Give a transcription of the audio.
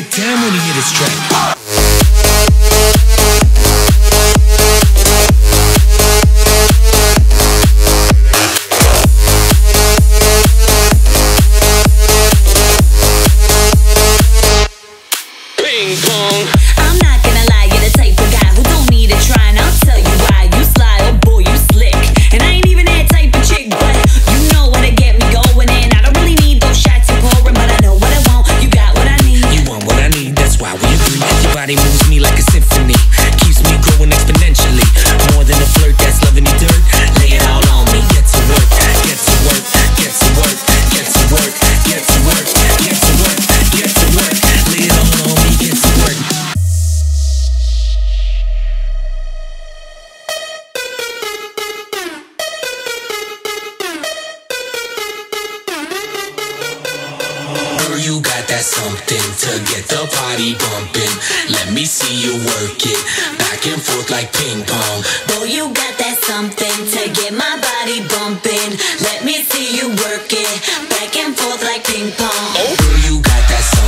get down when you hear this track. I'm not gonna lie, you're the type of guy who don't need to try, and I'll tell you why. You sly, oh boy, you slick. And I ain't even that type of chick, but you know what to get me going in. I don't really need those shots you're pouring, but I know what I want. You got what I need. You want what I need, that's why we agree. Your body moves me like a symphony, keeps me growing exponentially. More than a flirt, that's loving the dirt. Lay it all on me, get to work, get to work, get to work, get to work, get to work, get to work, get to work. Lay it all on me, get to work. You got that something to get the party bumping. Let me see you work it back and forth like ping pong. Boy, you got that something to get my body bumping. Let me see you work it back and forth like ping pong. Oh, girl, you got that something